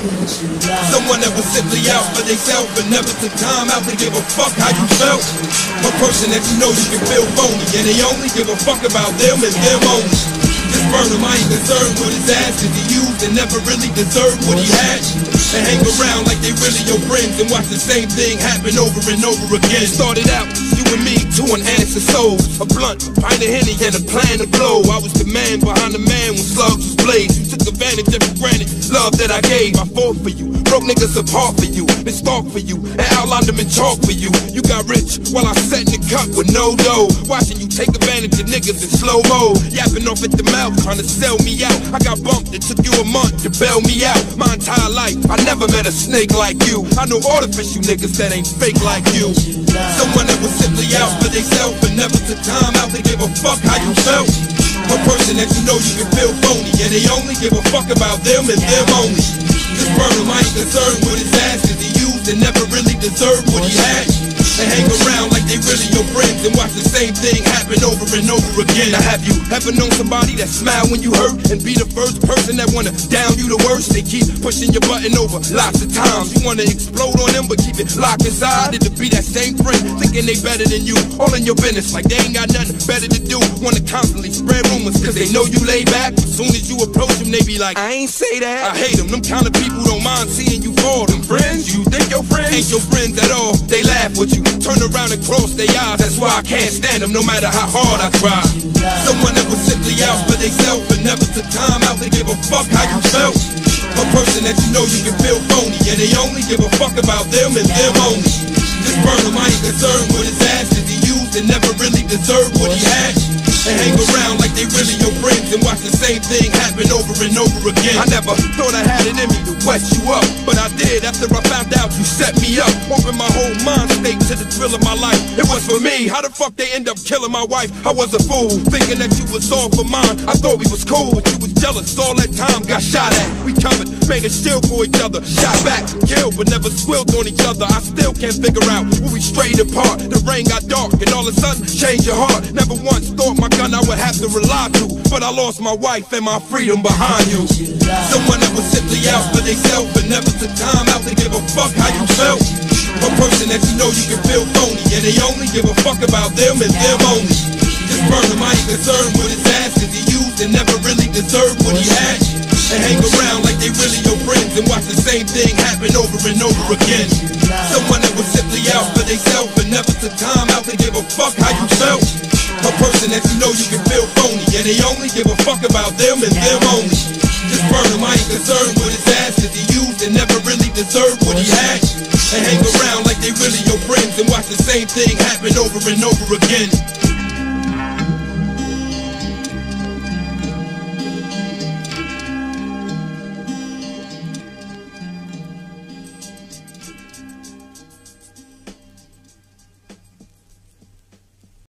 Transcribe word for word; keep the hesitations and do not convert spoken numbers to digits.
Someone that was simply out for themselves and never took time out to give a fuck how you felt. A person that you know you can feel phony, and they only give a fuck about them and them only. This Burnham, I ain't concerned with his ass, cause he used and never really deserved what he had. And hang around like they really your friends and watch the same thing happen over and over again. Started out, you and me, two unanswered souls. A blunt, a pint of Henny, and a plan to blow. I was the man behind the man when slugs was blazed. You took advantage of the granted love that I gave. I fought for you, broke niggas apart for you, been stalked for you, and outlined them in chalk for you. You got rich while I sat in the cup with no dough, watching you take advantage of niggas in slow mo, yapping off at the mouth, trying to sell me out. I got bumped, it took you a month to bail me out. My entire life, I never met a snake like you. I know artificial niggas that ain't fake like you. Someone that was simply out for themselves and never took time out to give a fuck how you felt. A person that you know you can feel phony, and they only give a fuck about them and them only. This Burnham, I ain't concerned with his ass, cause he used and never really deserved what he had. And hang around like they really your friends and watch the same thing happen over and over again. Now have you ever known somebody that smile when you hurt and be the first person that wanna down you the worst? They keep pushing your button over lots of times. You wanna explode on them but keep it locked inside. It'll be that same friend thinking they better than you, all in your business like they ain't got nothing better to do. Wanna constantly spread rumors cause they know you lay back. As soon as you approach them they be like, I ain't say that. I hate them, them kind of people don't mind seeing you fall. Them friends, you think your friends ain't your friends at all. They laugh with you, turn around and cross their eyes. That's why I can't stand them no matter how hard I try. Someone that was simply out for themselves and never took time out to give a fuck how you felt. A person that you know you can feel phony, and they only give a fuck about them and them only. This Burnham, I ain't concerned with his ass, cause he used and never really deserved what he had. And hang around like they really your friends and watch the same thing happen over and over again. I never thought I had it in me to wet you up, but I did after I found out you set me up. Opened my whole mind state to the thrill of my life. It was for me, how the fuck they end up killing my wife? I was a fool, thinking that you was all for mine. I thought we was cool, but you was jealous. All that time got shot at. We covered, made a shield for each other. Shot back, killed, but never squealed on each other. I still can't figure out when we strayed apart. The rain got dark and all of a sudden changed your heart. Never once thought my gun I would have to rely to, but I lost my wife and my freedom behind you. Someone that was simply out for themselves and never took time out to give a fuck how you felt. A person that you know you can feel phony, and they only give a fuck about them and them only. This Burnham, I ain't concerned with his ass, cause he used and never really deserved what he had. And hang around like they really your friends and watch the same thing happen over and over again. Someone that was simply out for themselves and never took time out to give a fuck how you felt. A person that you know you can feel phony, and they only give a fuck about them and them only. This Burnham, I ain't concerned with his ass, cause he used and never really deserved what he had. And hang around like they really your friends and watch the same thing happen over and over again.